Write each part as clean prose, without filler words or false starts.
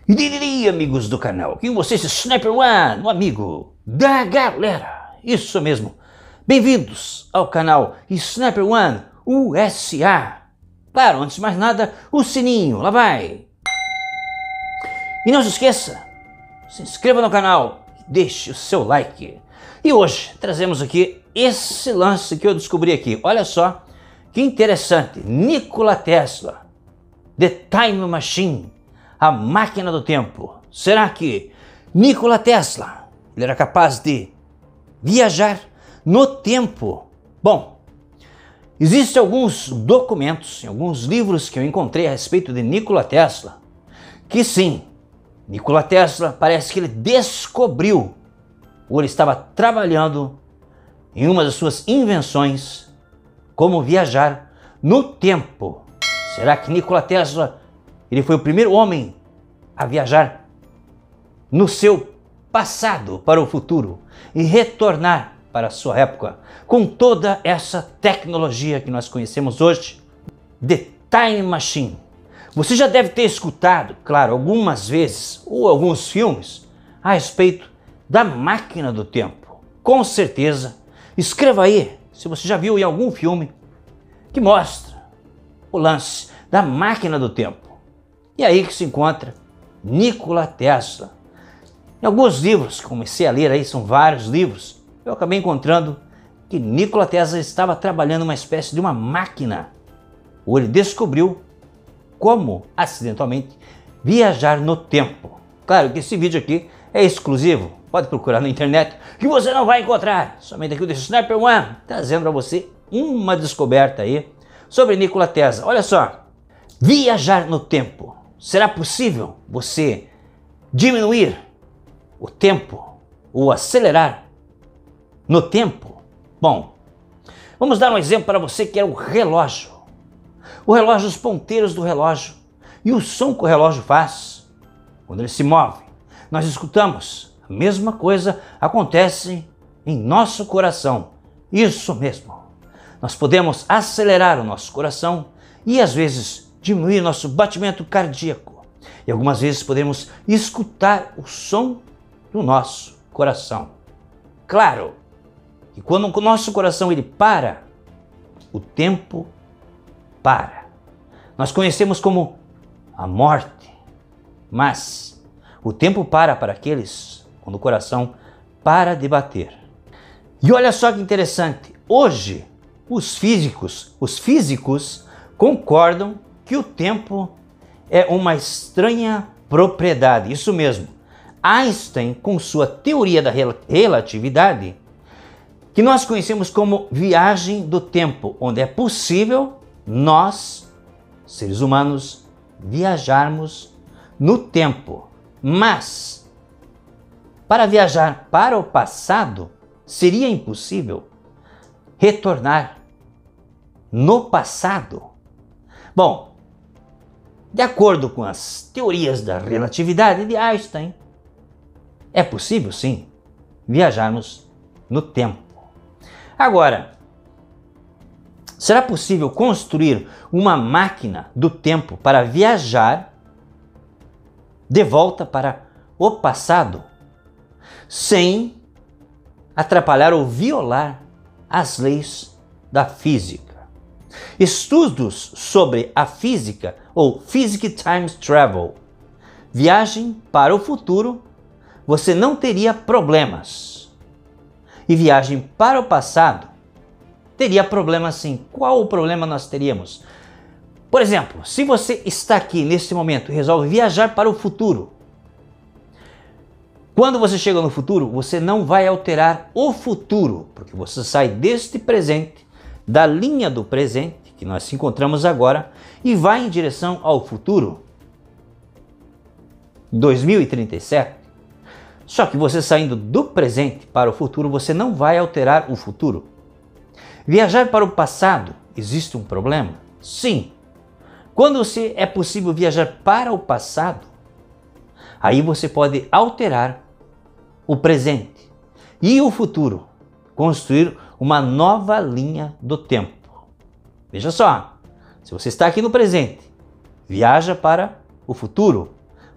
E amigos do canal, aqui com vocês, Sniper One, o amigo da galera. Isso mesmo, bem-vindos ao canal Sniper One USA. Claro, antes de mais nada, o sininho, lá vai. E não se esqueça, se inscreva no canal e deixe o seu like. E hoje trazemos aqui esse lance que eu descobri aqui. Olha só que interessante, Nikola Tesla, The Time Machine, a máquina do tempo. Será que Nikola Tesla ele era capaz de viajar no tempo? Bom, existem alguns documentos, alguns livros que eu encontrei a respeito de Nikola Tesla, que sim, Nikola Tesla parece que ele descobriu, ou ele estava trabalhando em uma das suas invenções, como viajar no tempo. Será que Nikola Tesla ele foi o primeiro homem a viajar no seu passado para o futuro e retornar para a sua época com toda essa tecnologia que nós conhecemos hoje? The Time Machine. Você já deve ter escutado, claro, algumas vezes ou alguns filmes a respeito da máquina do tempo. Com certeza, escreva aí se você já viu em algum filme que mostra o lance da máquina do tempo. E aí que se encontra Nikola Tesla. Em alguns livros que comecei a ler aí, são vários livros, eu acabei encontrando que Nikola Tesla estava trabalhando uma espécie de uma máquina, ou ele descobriu como, acidentalmente, viajar no tempo. Claro que esse vídeo aqui é exclusivo, pode procurar na internet, que você não vai encontrar. Somente aqui o Sniper One, trazendo para você uma descoberta aí sobre Nikola Tesla. Olha só, viajar no tempo. Será possível você diminuir o tempo ou acelerar no tempo? Bom, vamos dar um exemplo para você que é o relógio. O relógio, os ponteiros do relógio e o som que o relógio faz quando ele se move. Nós escutamos, a mesma coisa acontece em nosso coração. Isso mesmo. Nós podemos acelerar o nosso coração e às vezes diminuir nosso batimento cardíaco. E algumas vezes podemos escutar o som do nosso coração. Claro que quando o nosso coração ele para, o tempo para. Nós conhecemos como a morte, mas o tempo para aqueles quando o coração para de bater. E olha só que interessante, hoje os físicos concordam que o tempo é uma estranha propriedade. Isso mesmo. Einstein, com sua teoria da relatividade, que nós conhecemos como viagem do tempo, onde é possível nós, seres humanos, viajarmos no tempo. Mas, para viajar para o passado, seria impossível retornar no passado. Bom, de acordo com as teorias da relatividade de Einstein, é possível sim viajarmos no tempo. Agora, será possível construir uma máquina do tempo para viajar de volta para o passado sem atrapalhar ou violar as leis da física? Estudos sobre a física ou Physics Time Travel, viagem para o futuro, você não teria problemas. E viagem para o passado, teria problema sim. Qual o problema nós teríamos? Por exemplo, se você está aqui nesse momento e resolve viajar para o futuro, quando você chega no futuro, você não vai alterar o futuro, porque você sai deste presente, da linha do presente, que nós encontramos agora, e vai em direção ao futuro, 2037. Só que você saindo do presente para o futuro, você não vai alterar o futuro. Viajar para o passado, existe um problema? Sim. Quando é possível viajar para o passado, aí você pode alterar o presente e o futuro, construir uma nova linha do tempo. Veja só, se você está aqui no presente, viaja para o futuro,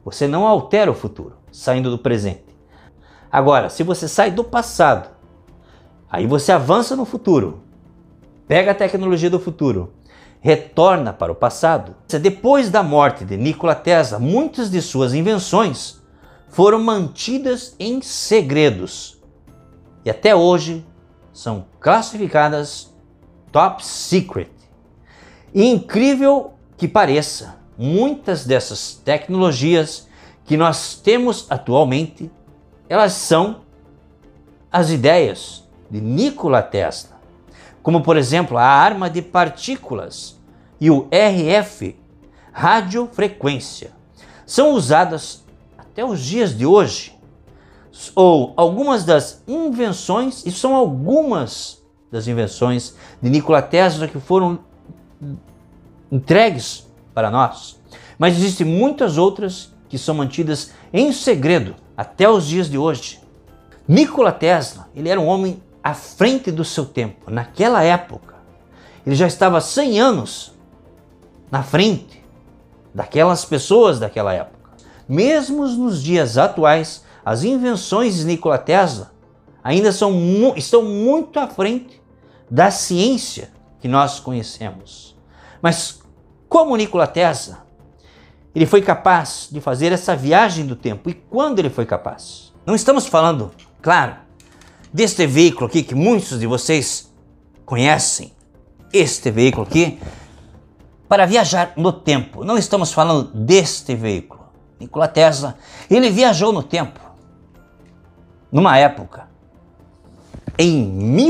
Você não altera o futuro, saindo do presente. Agora, se você sai do passado, aí você avança no futuro, pega a tecnologia do futuro, retorna para o passado. Depois da morte de Nikola Tesla, muitas de suas invenções foram mantidas em segredos e até hoje são classificadas top secret. E incrível que pareça, muitas dessas tecnologias que nós temos atualmente, elas são as ideias de Nikola Tesla, como por exemplo a arma de partículas e o RF, radiofrequência, são usadas até os dias de hoje. Ou algumas das invenções, e são algumas das invenções de Nikola Tesla que foram entregues para nós. Mas existem muitas outras que são mantidas em segredo até os dias de hoje. Nikola Tesla, ele era um homem à frente do seu tempo. Naquela época, ele já estava 100 anos na frente daquelas pessoas daquela época. Mesmo nos dias atuais, as invenções de Nikola Tesla ainda estão muito à frente da ciência que nós conhecemos. Mas como Nikola Tesla, ele foi capaz de fazer essa viagem do tempo? E quando ele foi capaz? Não estamos falando, claro, deste veículo aqui que muitos de vocês conhecem. Este veículo aqui, para viajar no tempo. Não estamos falando deste veículo. Nikola Tesla, ele viajou no tempo. Numa época, em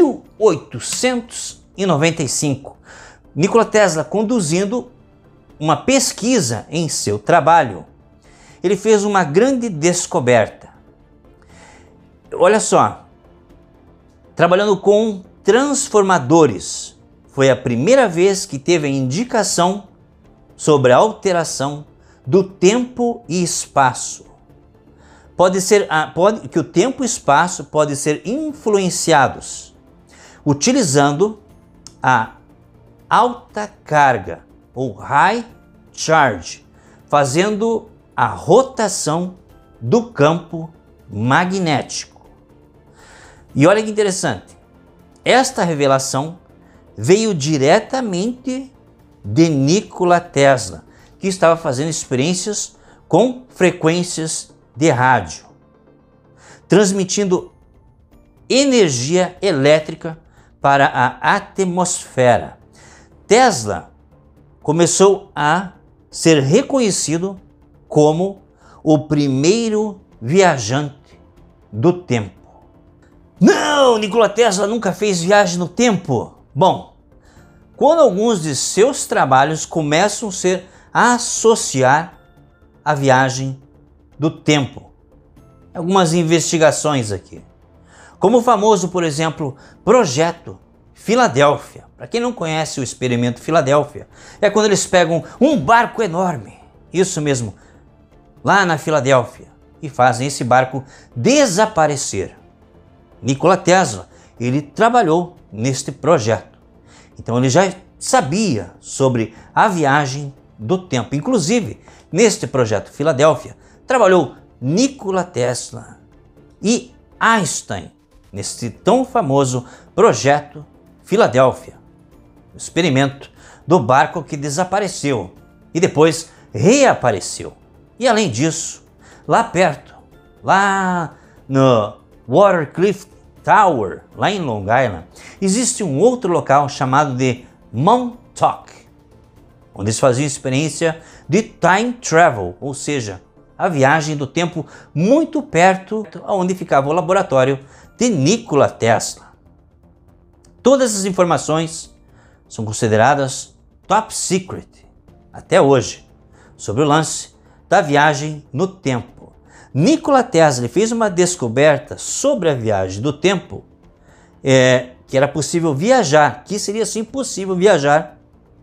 1895, Nikola Tesla, conduzindo uma pesquisa em seu trabalho, ele fez uma grande descoberta. Olha só, trabalhando com transformadores, foi a primeira vez que teve a indicação sobre a alteração do tempo e espaço. Que o tempo e espaço podem ser influenciados utilizando a alta carga ou high charge, fazendo a rotação do campo magnético. E olha que interessante, esta revelação veio diretamente de Nikola Tesla, que estava fazendo experiências com frequências de rádio, transmitindo energia elétrica para a atmosfera. Tesla começou a ser reconhecido como o primeiro viajante do tempo. Não, Nikola Tesla nunca fez viagem no tempo. Bom, quando alguns de seus trabalhos começam a associar a viagem do tempo. Algumas investigações aqui. Como o famoso, por exemplo, Projeto Filadélfia. Para quem não conhece o experimento Filadélfia, é quando eles pegam um barco enorme, isso mesmo, lá na Filadélfia, e fazem esse barco desaparecer. Nikola Tesla, ele trabalhou neste projeto. Então ele já sabia sobre a viagem do tempo. Inclusive, neste projeto Filadélfia, trabalhou Nikola Tesla e Einstein, neste tão famoso projeto Filadélfia, o experimento do barco que desapareceu e depois reapareceu. E além disso, lá perto, lá no Watercliff Tower, lá em Long Island, existe um outro local chamado de Montauk, onde eles faziam experiência de time travel, ou seja, a viagem do tempo muito perto onde ficava o laboratório de Nikola Tesla. Todas essas informações são consideradas top secret até hoje sobre o lance da viagem no tempo. Nikola Tesla fez uma descoberta sobre a viagem do tempo, que era possível viajar, que seria sim possível viajar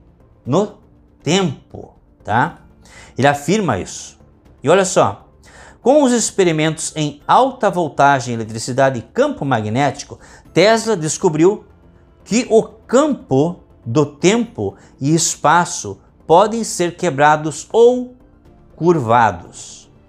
no tempo, tá? Ele afirma isso. E olha só, com os experimentos em alta voltagem, eletricidade e campo magnético, Tesla descobriu que o campo do tempo e espaço podem ser quebrados ou curvados.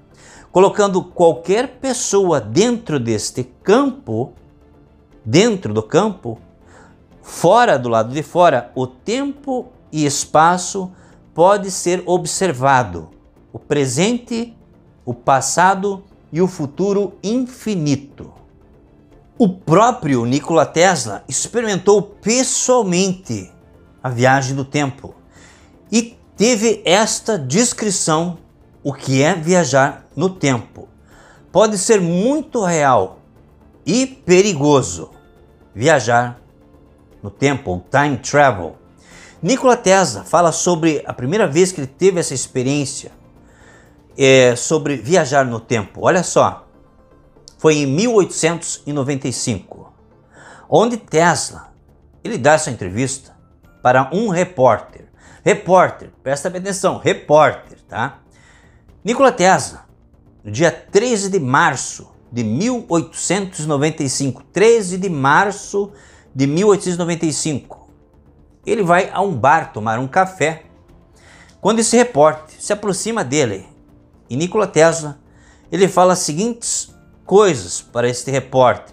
colocando qualquer pessoa dentro deste campo, dentro do campo, fora do lado de fora, o tempo e espaço pode ser observado, o presente, o passado e o futuro infinito. O próprio Nikola Tesla experimentou pessoalmente a viagem do tempo e teve esta descrição: o que é viajar no tempo. Pode ser muito real e perigoso viajar no tempo, time travel. Nikola Tesla fala sobre a primeira vez que ele teve essa experiência sobre viajar no tempo. Olha só, foi em 1895, onde Tesla, ele dá essa entrevista para um repórter. Repórter, presta atenção, repórter, tá? Nikola Tesla, no dia 13 de março de 1895, 13 de março de 1895, ele vai a um bar tomar um café, quando esse repórter se aproxima dele, e Nikola Tesla, ele fala as seguintes coisas para este repórter.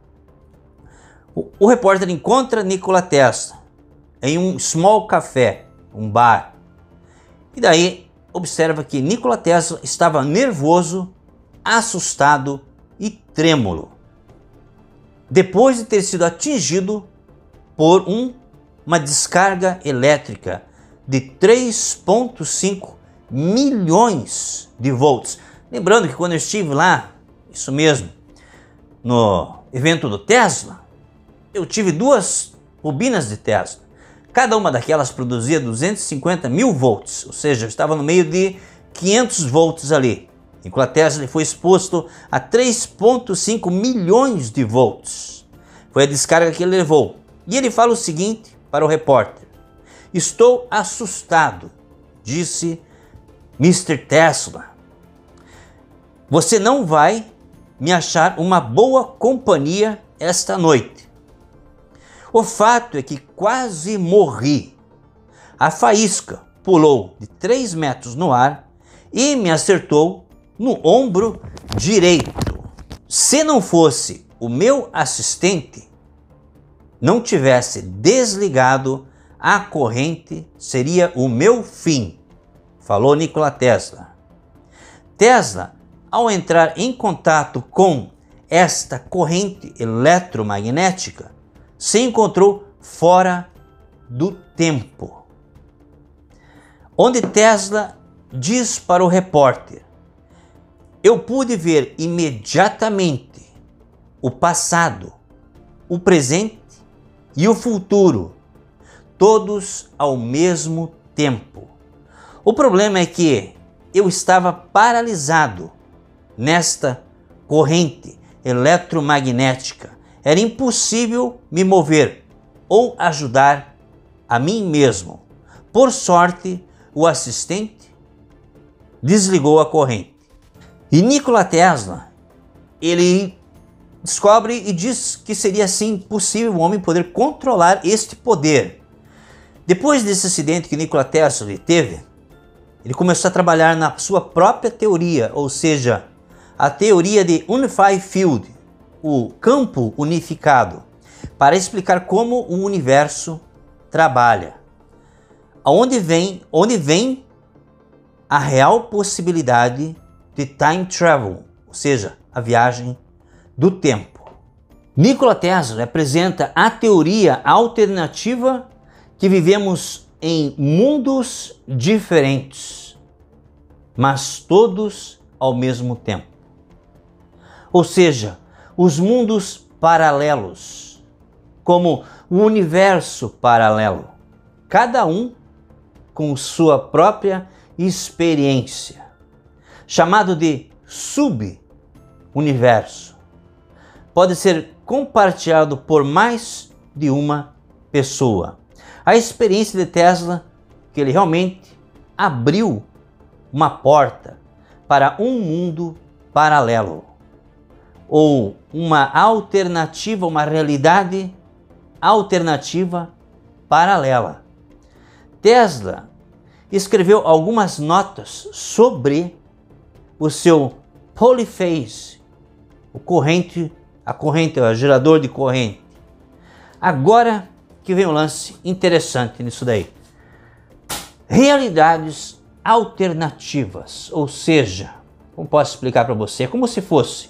O repórter encontra Nikola Tesla em um small café, um bar, e daí observa que Nikola Tesla estava nervoso, assustado e trêmulo, depois de ter sido atingido por uma descarga elétrica de 3,5 milhões de volts. Lembrando que quando eu estive lá, isso mesmo, no evento do Tesla, eu tive 2 bobinas de Tesla. Cada uma daquelas produzia 250 mil volts, ou seja, eu estava no meio de 500 volts ali. Nikola Tesla foi exposto a 3,5 milhões de volts. Foi a descarga que ele levou. E ele fala o seguinte para o repórter: estou assustado, disse Mr. Tesla. Você não vai me achar uma boa companhia esta noite. O fato é que quase morri. A faísca pulou de 3 metros no ar e me acertou no ombro direito. Se não fosse o meu assistente, não tivesse desligado a corrente, seria o meu fim, falou Nikola Tesla. Tesla, ao entrar em contato com esta corrente eletromagnética, se encontrou fora do tempo, onde Tesla diz para o repórter: eu pude ver imediatamente o passado, o presente e o futuro, todos ao mesmo tempo. O problema é que eu estava paralisado nesta corrente eletromagnética. Era impossível me mover ou ajudar a mim mesmo. Por sorte, o assistente desligou a corrente. E Nikola Tesla, ele descobre e diz que seria assim possível o homem poder controlar este poder. Depois desse acidente que Nikola Tesla teve, ele começou a trabalhar na sua própria teoria, ou seja, a teoria de Unified Field, o campo unificado, para explicar como o universo trabalha. Onde vem a real possibilidade de time travel, ou seja, a viagem do tempo. Nikola Tesla apresenta a teoria alternativa que vivemos em mundos diferentes, mas todos ao mesmo tempo. Ou seja, os mundos paralelos, como o universo paralelo, cada um com sua própria experiência, chamado de sub-universo. Pode ser compartilhado por mais de uma pessoa. A experiência de Tesla, que ele realmente abriu uma porta para um mundo paralelo, ou uma alternativa, uma realidade alternativa paralela. Tesla escreveu algumas notas sobre o seu Polyphase, a corrente, o gerador de corrente. Agora que vem um lance interessante nisso daí. Realidades alternativas, ou seja, como posso explicar para você? É como se fosse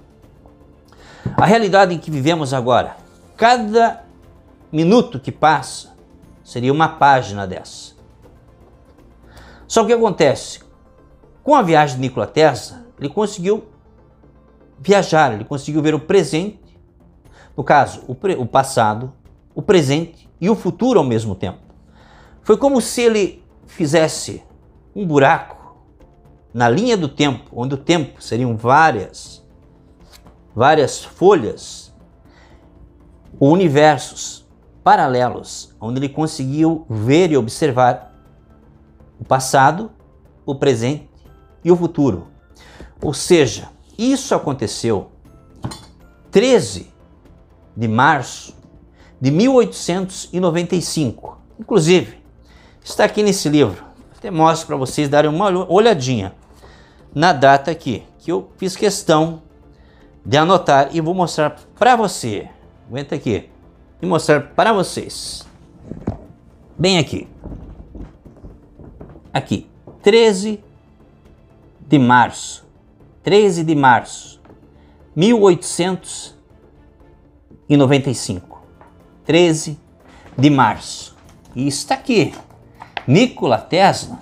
a realidade em que vivemos agora. Cada minuto que passa seria uma página dessa. Só que o que acontece? Com a viagem de Nikola Tesla, ele conseguiu viajar, ele conseguiu ver o presente, no caso, o passado, o presente e o futuro ao mesmo tempo. Foi como se ele fizesse um buraco na linha do tempo, onde o tempo seriam várias folhas ou universos paralelos, onde ele conseguiu ver e observar o passado, o presente e o futuro. Ou seja, isso aconteceu 13 de março de 1895. Inclusive, está aqui nesse livro. Até mostro para vocês darem uma olhadinha na data aqui, que eu fiz questão de anotar e vou mostrar para você. Aguenta aqui e mostrar para vocês. Bem aqui. Aqui, 13 de março. 13 de março, 1895. 13 de março. E está aqui. Nikola Tesla.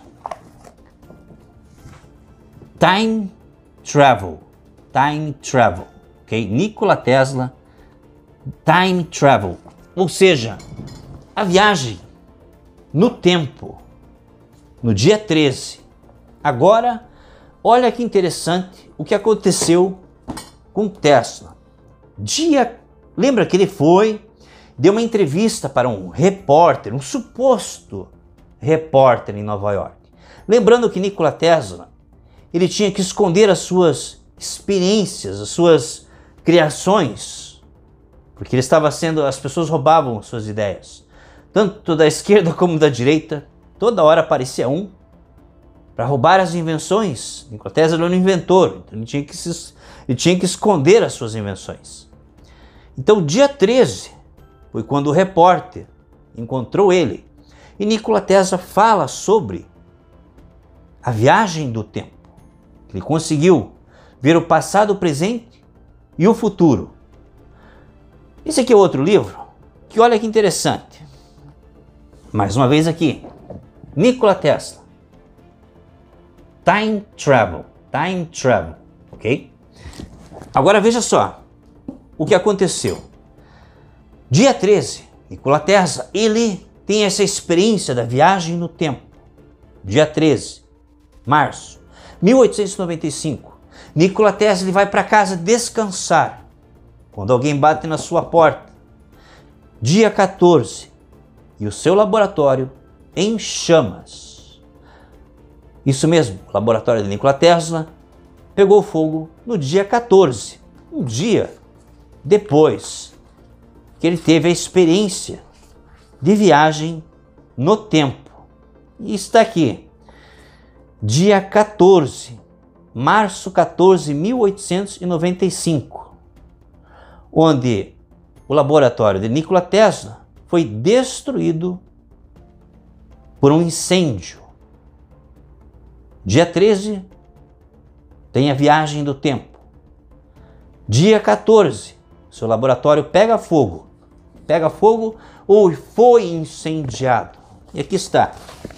Time Travel. Time Travel. Ok? Nikola Tesla. Time Travel. Ou seja, a viagem no tempo. No dia 13. Agora, olha que interessante o que aconteceu com Tesla. Lembra que ele deu uma entrevista para um repórter, um suposto repórter em Nova York. Lembrando que Nikola Tesla, ele tinha que esconder as suas experiências, as suas criações, porque ele estava as pessoas roubavam suas ideias, tanto da esquerda como da direita. Toda hora aparecia um para roubar as invenções. Nikola Tesla era um inventor, então ele tinha que esconder as suas invenções. Então, dia 13 foi quando o repórter encontrou ele. E Nikola Tesla fala sobre a viagem do tempo. Ele conseguiu ver o passado, o presente e o futuro. Esse aqui é outro livro que olha que interessante. Mais uma vez aqui. Nikola Tesla. Time Travel. Time Travel. Ok? Agora veja só o que aconteceu. Dia 13, Nikola Tesla, ele tem essa experiência da viagem no tempo. Dia 13, março, 1895. Nikola Tesla ele vai para casa descansar, quando alguém bate na sua porta. Dia 14, e o seu laboratório em chamas. Isso mesmo, o laboratório de Nikola Tesla pegou fogo no dia 14, um dia depois que ele teve a experiência de viagem no tempo. E está aqui, dia 14, março 14, 1895, onde o laboratório de Nikola Tesla foi destruído por um incêndio. Dia 13, tem a viagem do tempo. Dia 14, seu laboratório pega fogo ou foi incendiado. E aqui está.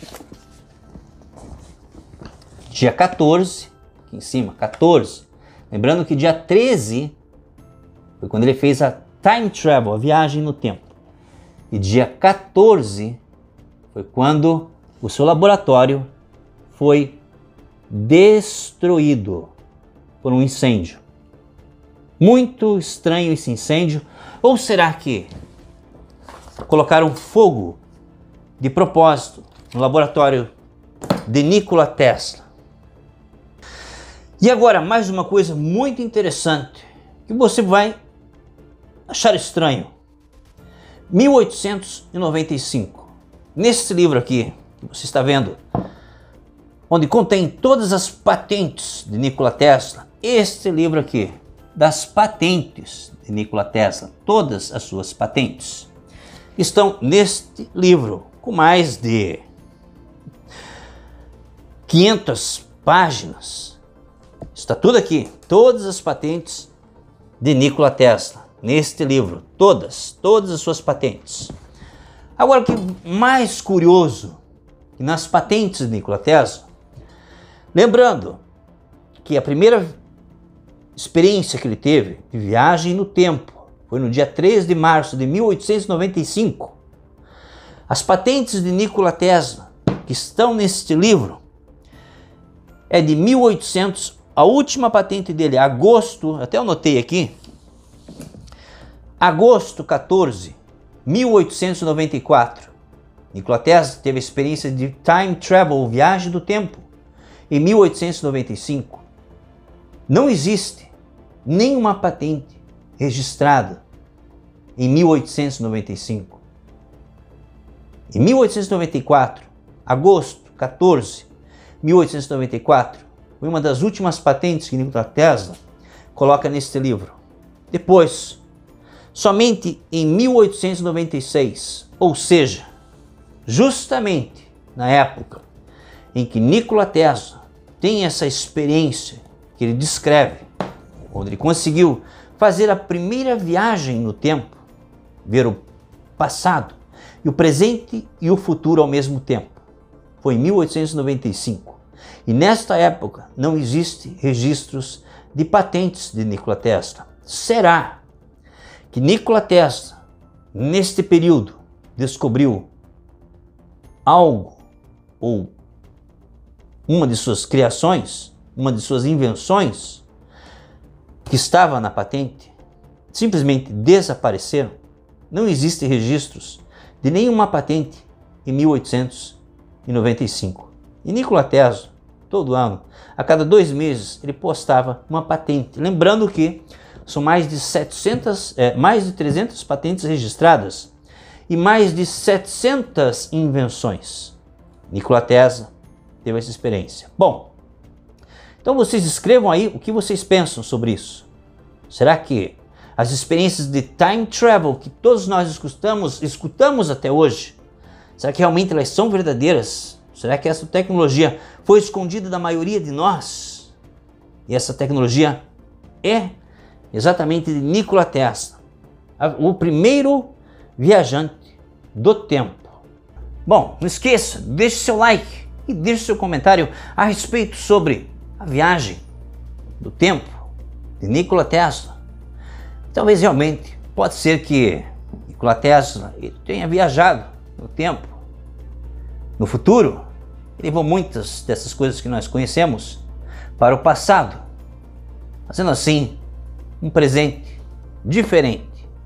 Dia 14, aqui em cima, 14. Lembrando que dia 13 foi quando ele fez a time travel, a viagem no tempo. E dia 14 foi quando o seu laboratório foi destruído por um incêndio. Muito estranho esse incêndio. Ou será que colocaram fogo de propósito no laboratório de Nikola Tesla? E agora, mais uma coisa muito interessante que você vai achar estranho. 1895. Nesse livro aqui, que você está vendo, onde contém todas as patentes de Nikola Tesla. Este livro aqui, das patentes de Nikola Tesla, todas as suas patentes, estão neste livro, com mais de 500 páginas. Está tudo aqui, todas as patentes de Nikola Tesla, neste livro, todas as suas patentes. Agora, o que mais curioso, que nas patentes de Nikola Tesla, lembrando que a primeira experiência que ele teve de viagem no tempo foi no dia 3 de março de 1895. As patentes de Nikola Tesla que estão neste livro é de 1800, a última patente dele, agosto, até eu anotei aqui, agosto 14, 1894. Nikola Tesla teve a experiência de time travel, viagem do tempo, em 1895. Não existe nenhuma patente registrada em 1895. Em 1894, agosto 14, 1894, foi uma das últimas patentes que Nikola Tesla coloca neste livro. Depois, somente em 1896, ou seja, justamente na época em que Nikola Tesla tem essa experiência que ele descreve, onde ele conseguiu fazer a primeira viagem no tempo, ver o passado e o presente e o futuro ao mesmo tempo. Foi em 1895. E nesta época não existe registros de patentes de Nikola Tesla. Será que Nikola Tesla, neste período, descobriu algo ou uma de suas criações, uma de suas invenções que estava na patente, simplesmente desapareceram? Não existem registros de nenhuma patente em 1895. E Nikola Tesla, todo ano, a cada 2 meses, ele postava uma patente. Lembrando que são mais de 300 patentes registradas e mais de 700 invenções. Nikola Tesla teve essa experiência. Bom, então vocês escrevam aí o que vocês pensam sobre isso. Será que as experiências de time travel que todos nós escutamos até hoje, será que realmente elas são verdadeiras? Será que essa tecnologia foi escondida da maioria de nós? E essa tecnologia é exatamente de Nikola Tesla, o primeiro viajante do tempo. Bom, não esqueça, deixe seu like e deixe seu comentário a respeito sobre a viagem do tempo de Nikola Tesla. Talvez realmente, pode ser que Nikola Tesla tenha viajado no tempo, no futuro, e levou muitas dessas coisas que nós conhecemos para o passado, fazendo assim um presente diferente.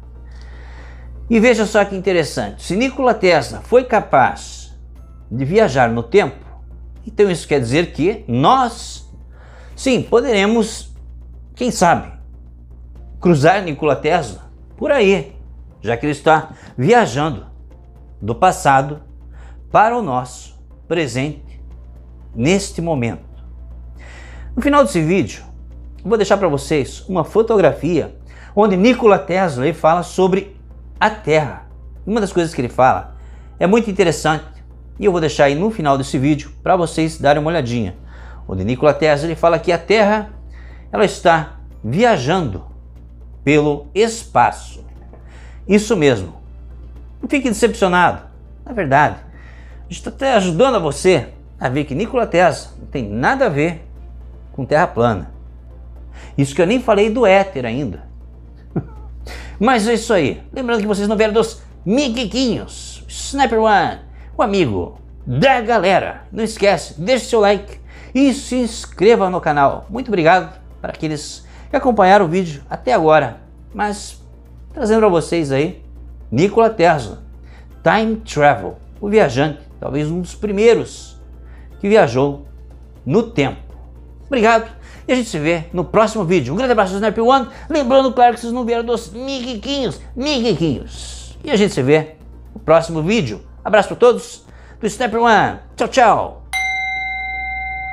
E veja só que interessante, se Nikola Tesla foi capaz de viajar no tempo, então isso quer dizer que nós, sim, poderemos, quem sabe, cruzar Nikola Tesla por aí, já que ele está viajando do passado para o nosso presente neste momento. No final desse vídeo, eu vou deixar para vocês uma fotografia onde Nikola Tesla ele fala sobre a Terra. Uma das coisas que ele fala é muito interessante e eu vou deixar aí no final desse vídeo para vocês darem uma olhadinha. Onde Nikola Tesla ele fala que a Terra ela está viajando pelo espaço. Isso mesmo. Não fique decepcionado. Na verdade, a gente está até ajudando a você a ver que Nikola Tesla não tem nada a ver com Terra plana. Isso que eu nem falei do éter ainda. Mas é isso aí. Lembrando que vocês não vieram dos miguinhos. Sniper One, o amigo da galera. Não esquece, deixe seu like e se inscreva no canal. Muito obrigado para aqueles que acompanharam o vídeo até agora. Mas trazendo para vocês aí Nikola Tesla, Time Travel, o viajante, talvez um dos primeiros que viajou no tempo. Obrigado e a gente se vê no próximo vídeo. Um grande abraço do Sniper One. Lembrando, claro, que vocês não vieram dos miguinhos. E a gente se vê no próximo vídeo. Abraço para todos do Sniper One. Tchau, tchau.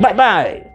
Bye bye!